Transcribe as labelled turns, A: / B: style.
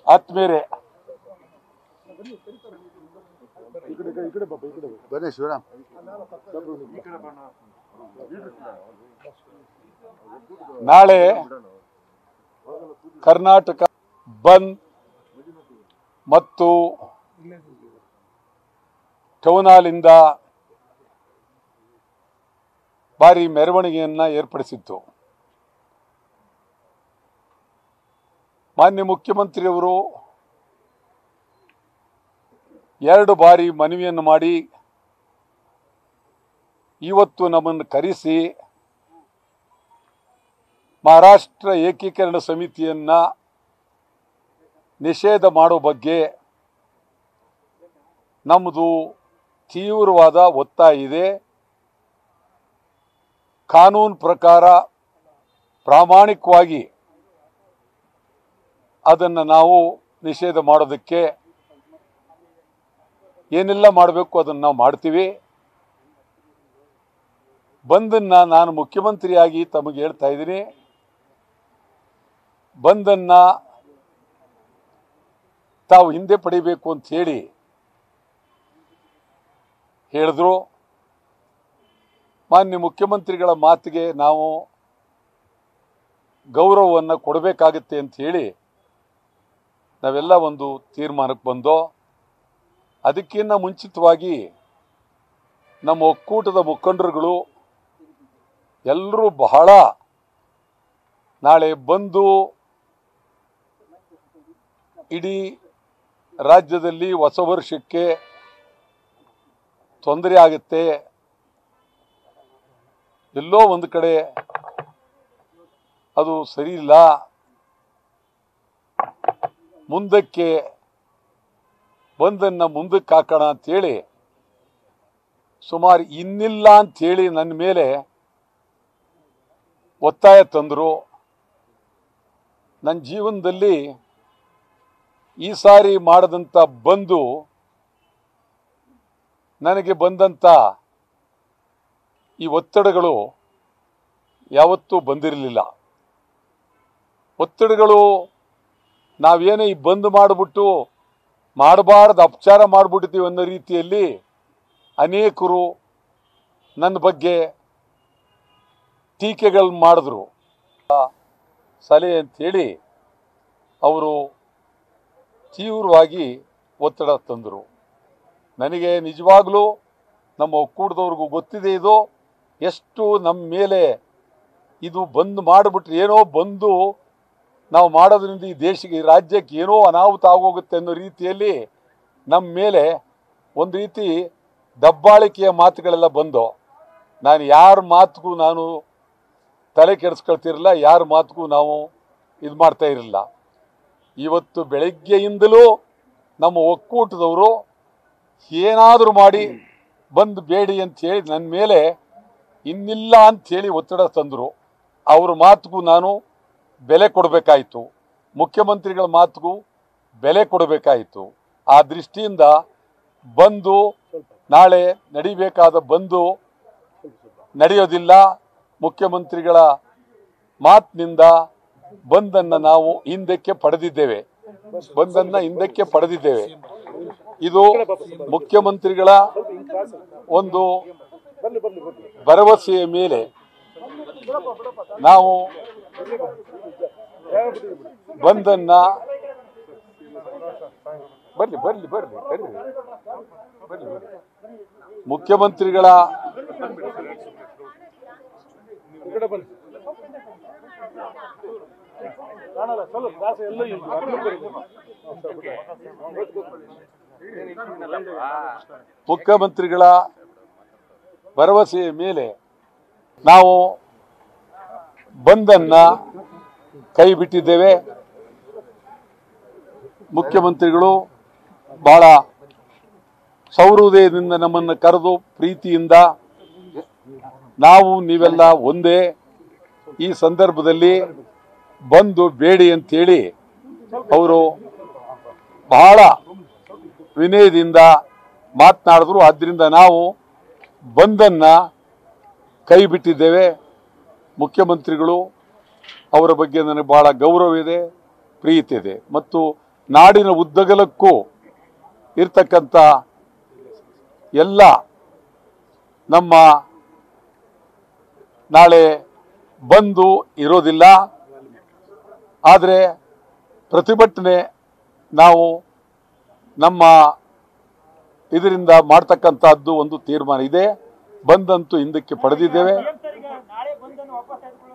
A: ಆತ್ಮೀಯರೇ,
B: ಬನ್ನಿ ಶಿವರಾಮ್.
A: ನಾಳೆ ಕರ್ನಾಟಕ ಬಂದ್ ಮತ್ತು ಟೌನ್ ಹಾಲಿಂದ ಭಾರಿ ಮೆರವಣಿಗೆಯನ್ನ ಏರ್ಪಡಿಸಿತ್ತು. ಮಾನ್ಯ ಮುಖ್ಯಮಂತ್ರಿಯವರು 2 ಬಾರಿ ಮನವಿಯನ್ನು ಮಾಡಿ ಇವತ್ತು ನಮ್ಮನ್ನು ಕರೆಸಿ ಮಹಾರಾಷ್ಟ್ರ ಏಕೀಕರಣ ಸಮಿತಿಯನ್ನ ನಿಷೇಧ ಮಾಡೋ ಬಗ್ಗೆ ನಮ್ಮದು ತೀವ್ರವಾದ ಒತ್ತಾಯ ಇದೆ. ಕಾನೂನು ಪ್ರಕಾರ ಪ್ರಾಮಾಣಿಕವಾಗಿ ಅದನ್ನು ನಾವು ನಿಷೇಧ ಮಾಡೋದಕ್ಕೆ ಏನೆಲ್ಲ ಮಾಡಬೇಕು ಅದನ್ನು ನಾವು ಮಾಡ್ತೀವಿ. ಬಂದನ್ನು ನಾನು ಮುಖ್ಯಮಂತ್ರಿಯಾಗಿ ತಮಗೆ ಹೇಳ್ತಾ ಇದ್ದೀನಿ, ಬಂದನ್ನು ತಾವು ಹಿಂದೆ ಪಡಿಬೇಕು ಅಂತ ಹೇಳಿದ್ರು. ಮಾನ್ಯ ಮುಖ್ಯಮಂತ್ರಿಗಳ ಮಾತಿಗೆ ನಾವು ಗೌರವವನ್ನು ಕೊಡಬೇಕಾಗುತ್ತೆ ಅಂತ ಹೇಳಿ ನಾವೆಲ್ಲ ಒಂದು ತೀರ್ಮಾನಕ್ಕೆ ಬಂದೋ. ಅದಕ್ಕಿಂತ ಮುಂಚಿತವಾಗಿ ನಮ್ಮ ಒಕ್ಕೂಟದ ಮುಖಂಡರುಗಳು ಎಲ್ಲರೂ ಬಹಳ ನಾಳೆ ಬಂದು ಇಡೀ ರಾಜ್ಯದಲ್ಲಿ ಹೊಸ ವರ್ಷಕ್ಕೆ ತೊಂದರೆ ಆಗುತ್ತೆ, ಎಲ್ಲೋ ಒಂದು ಕಡೆ ಅದು ಸರಿ ಇಲ್ಲ, ಮುಂದಕ್ಕೆ ಬಂದನ್ನು ಮುಂದಕ್ಕೆ ಹಾಕೋಣ ಅಂಥೇಳಿ ಸುಮಾರು ಇನ್ನಿಲ್ಲ ಅಂಥೇಳಿ ನನ್ನ ಮೇಲೆ ಒತ್ತಾಯ ತಂದರು. ನನ್ನ ಜೀವನದಲ್ಲಿ ಈ ಸಾರಿ ಮಾಡದಂಥ ಬಂದು ನನಗೆ ಬಂದಂಥ ಈ ಒತ್ತಡಗಳು ಯಾವತ್ತೂ ಬಂದಿರಲಿಲ್ಲ. ಒತ್ತಡಗಳು ನಾವೇನೇ ಈ ಬಂದ್ ಮಾಡಿಬಿಟ್ಟು ಮಾಡಬಾರ್ದು ಅಪಚಾರ ಮಾಡಿಬಿಡ್ತೀವಿ ಅನ್ನೋ ರೀತಿಯಲ್ಲಿ ಅನೇಕರು ನನ್ನ ಬಗ್ಗೆ ಟೀಕೆಗಳು ಮಾಡಿದ್ರು. ಸಲಹೆ ಅಂಥೇಳಿ ಅವರು ತೀವ್ರವಾಗಿ ಒತ್ತಡ ತಂದರು. ನನಗೆ ನಿಜವಾಗ್ಲೂ ನಮ್ಮ ಒಕ್ಕೂಟದವ್ರಿಗೂ ಗೊತ್ತಿದೆ ಇದು ಎಷ್ಟು ನಮ್ಮ ಮೇಲೆ ಇದು ಬಂದ್ ಮಾಡಿಬಿಟ್ರೆ ಏನೋ ಬಂದು ನಾವು ಮಾಡೋದ್ರಿಂದ ಈ ದೇಶಕ್ಕೆ ಈ ರಾಜ್ಯಕ್ಕೆ ಏನೋ ಅನಾಹುತ ಆಗೋಗುತ್ತೆ ಅನ್ನೋ ರೀತಿಯಲ್ಲಿ ನಮ್ಮ ಮೇಲೆ ಒಂದು ರೀತಿ ದಬ್ಬಾಳಿಕೆಯ ಮಾತುಗಳೆಲ್ಲ ಬಂದು ನಾನು ಯಾರ ಮಾತಿಗೂ ನಾನು ತಲೆ ಕೆಡಿಸ್ಕೊಳ್ತಿರಲಿಲ್ಲ, ಯಾರ ಮಾತಿಗೂ ನಾವು ಇದು ಮಾಡ್ತಾ ಇರಲಿಲ್ಲ. ಇವತ್ತು ಬೆಳಗ್ಗೆಯಿಂದಲೂ ನಮ್ಮ ಒಕ್ಕೂಟದವರು ಏನಾದರೂ ಮಾಡಿ ಬಂದು ಬೇಡಿ ಅಂಥೇಳಿ ನನ್ನ ಮೇಲೆ ಇನ್ನಿಲ್ಲ ಅಂಥೇಳಿ ಒತ್ತಡ ತಂದರು. ಅವ್ರ ಮಾತಿಗೂ ನಾನು ಬೆಲೆ ಕೊಡಬೇಕಾಯಿತು, ಮುಖ್ಯಮಂತ್ರಿಗಳ ಮಾತಿಗೂ ಬೆಲೆ ಕೊಡಬೇಕಾಯಿತು. ಆ ದೃಷ್ಟಿಯಿಂದ ಬಂದು ನಾಳೆ ನಡಿಬೇಕಾದ ಬಂದು ನಡೆಯೋದಿಲ್ಲ. ಮುಖ್ಯಮಂತ್ರಿಗಳ ಮಾತಿನಿಂದ ಬಂದನ್ನು ನಾವು ಹಿಂದಕ್ಕೆ ಪಡೆದಿದ್ದೇವೆ, ಬಂದನ್ನು ಹಿಂದಕ್ಕೆ ಪಡೆದಿದ್ದೇವೆ. ಇದು ಮುಖ್ಯಮಂತ್ರಿಗಳ ಒಂದು ಭರವಸೆಯ ಮೇಲೆ ನಾವು ಬಂದನ್ನ ಬರ್ಲಿ ಮುಖ್ಯಮಂತ್ರಿಗಳ ಮುಖ್ಯಮಂತ್ರಿಗಳ ಭರವಸೆಯ ಮೇಲೆ ನಾವು ಬಂದನ್ನ ಕೈ ಬಿಟ್ಟಿದ್ದೇವೆ. ಮುಖ್ಯಮಂತ್ರಿಗಳು ಬಹಳ ಸೌಹೃದಯದಿಂದ ನಮ್ಮನ್ನು ಕರೆದು ಪ್ರೀತಿಯಿಂದ ನಾವು ನೀವೆಲ್ಲ ಒಂದೇ, ಈ ಸಂದರ್ಭದಲ್ಲಿ ಬಂದು ಬೇಡಿ ಅಂತೇಳಿ ಅವರು ಬಹಳ ವಿನಯದಿಂದ ಮಾತನಾಡಿದ್ರು. ಆದ್ದರಿಂದ ನಾವು ಬಂದನ್ನ ಕೈ ಬಿಟ್ಟಿದ್ದೇವೆ. ಮುಖ್ಯಮಂತ್ರಿಗಳು ಅವರ ಬಗ್ಗೆ ನನಗೆ ಬಹಳ ಗೌರವ ಇದೆ, ಪ್ರೀತಿ ಇದೆ. ಮತ್ತು ನಾಡಿನ ಉದ್ದಗಲಕ್ಕೂ ಇರ್ತಕ್ಕಂಥ ಎಲ್ಲ ನಮ್ಮ ನಾಳೆ ಬಂದು ಇರೋದಿಲ್ಲ. ಆದರೆ ಪ್ರತಿಭಟನೆ ನಾವು ನಮ್ಮ ಇದರಿಂದ ಮಾಡ್ತಕ್ಕಂಥದ್ದು ಒಂದು ತೀರ್ಮಾನ ಇದೆ. ಬಂದಂತೂ ಹಿಂದಕ್ಕೆ ಪಡೆದಿದ್ದೇವೆ.